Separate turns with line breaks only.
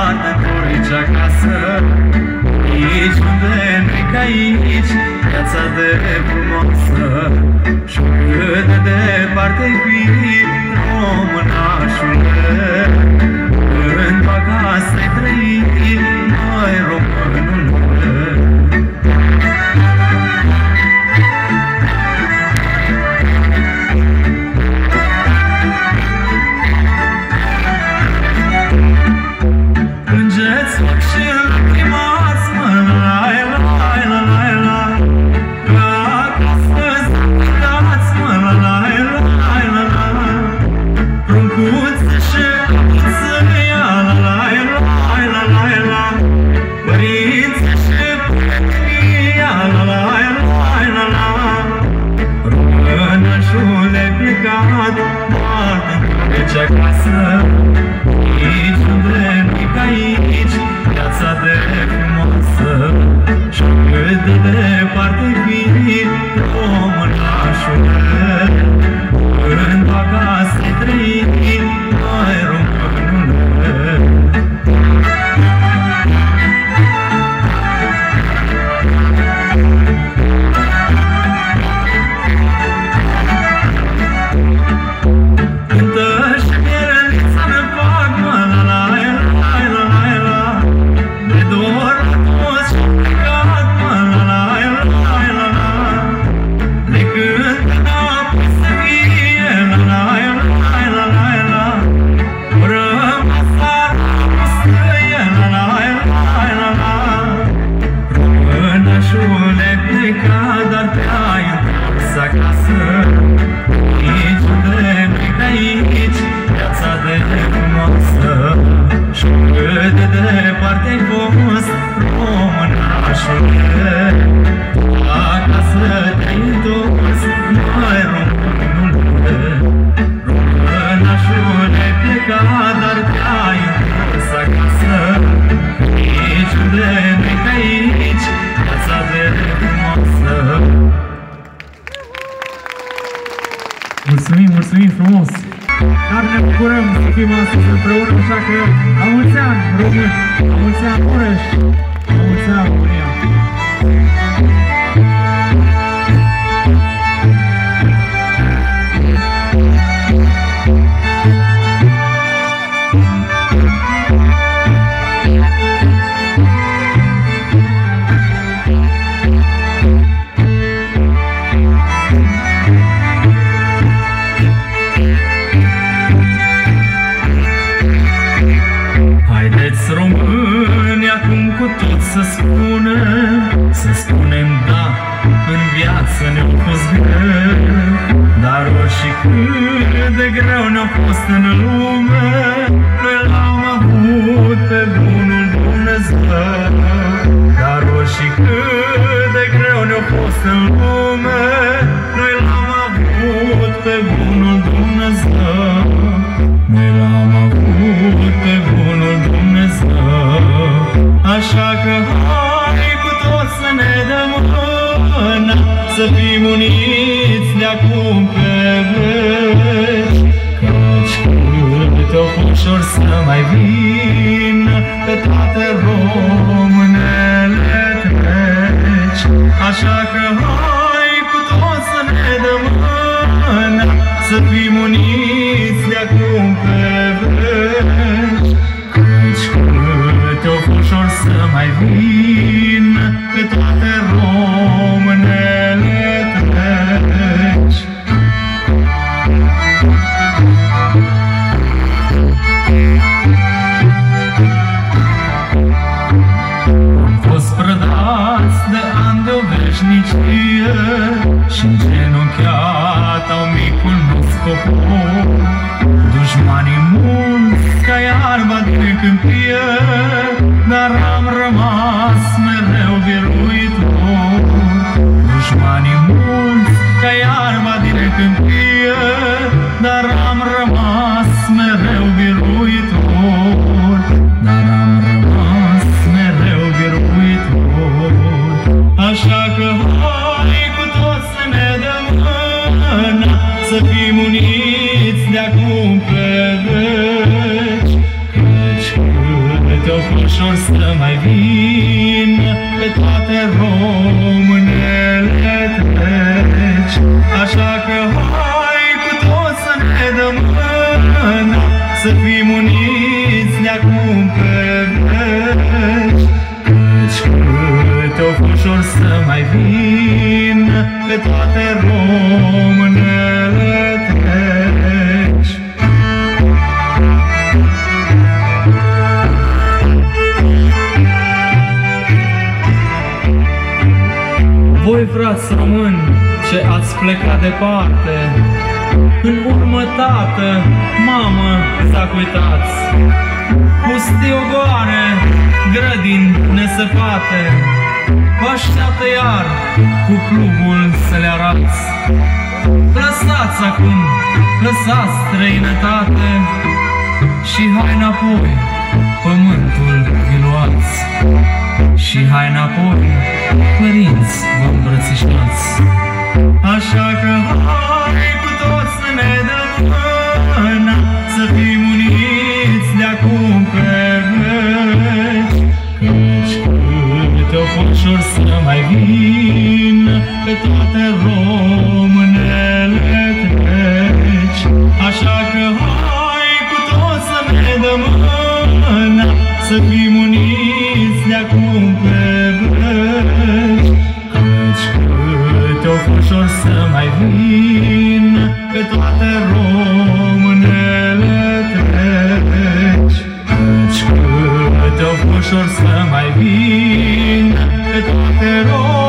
martă-ntorici acasă. Aici unde nu-i ca aici, viața de frumoasă. Și cât de departe-i fi, românașule, când acasă-i trăi, măi românule. Plângeți și lacrimați, mă, lai, lai, la, lai, la, că acasă-ți dați, mă, lai, lai, la, la, pruncuță și apuță ia, la, lai, lai, la, lai, la, părință și părinția, la, lai, lai, la, la, românășule plecat, martă-ntorici acasă. Aici unde nu-i ca aici, viața de frumoasă. Și cât de departe-i fi, românașule, când acasă-i trăi, măi românule. Cântă și pierelița ne fac, mă, la, lai, lai, la, lai, la, de dor la toți și-am plecat, mă, la, lai, lai, la, la, de când înapoi să fie, la, lai, lai, la, lai, la, rămas arăstăie, la, lai, lai, la, la, românășule plecat, dar te-ai întors acasă. Aici unde nu-i ca aici, viața de frumoasă. Și cât de departe-ai fost, românașule, acasă te-ai întors, măi românule. Românașule plecat, dar te-ai întors acasă. Aici unde nu-i ca aici, viața de frumoasă.
Mulțumim, mulțumim frumos! Dar ne bucurăm să fim astăzi împreună, așa că la mulți ani, români! La mulți ani, Mureș! La mulți ani, România!
Haideți români acum cu tot să spunem da, în viață ne-a fost greu, dar oricât de greu ne-a fost în lume, noi l-am avut pe bunul Dumnezeu. Dar oricât de greu ne-a fost în lume, noi l-am avut pe bunul Dumnezeu. Noi l-am avut pe bunul Dumnezeu. Așa că hai cu toți să ne dăm mâna, să fim uniți de acum pe veci, căci câte-o ușor să mai vină pe toate românele treci. Așa că hai cu toți să ne dăm mâna, să fim uniți de acum pe veci, căci câte-o ușor să mai vină pe toate românele treci. Am fost prădați de ani de o veșnicie și îngenunchiat au micul nostru popor. Dușmanii mulți ca iarba din câmpie, dar am rămas mereu biruitor. Dușmanii mulți ca iarba din câmpie, dar am rămas mereu biruitor. Dar am rămas mereu biruitor. Așa că hai cu toți să ne dăm mâna, să fim uniți de acum pe veci, căci câte câte ușor să mai vin pe toate românele treci. Așa că hai cu toți să ne dăm mâna, să fim uniți de-acum pe veci. Căci câte ușor să mai vin pe toate românele treci. Voi, frați români, ce ați plecat departe, în urmă, tată, mamă, s-a uitați, pustii ogoare, grădini nesăpate, vă așteaptă iar cu plugul să le arați. Lăsați acum, lăsați străinătate și hai înapoi, pământul vi luați. Și hai înapoi, părinți, vă îmbrățișați. Așa că hai cu toți să ne dăm mâna, să fim uniți de-acum pe veci. Căci câte ușor să mai vin pe toate românele treci. Așa că hai cu toți să ne dăm mâna, să fim uniți de-acum pe veci. Căci câte ușor să mai vin pe toate românele treci. Căci câte ușor să mai vin pe toate românele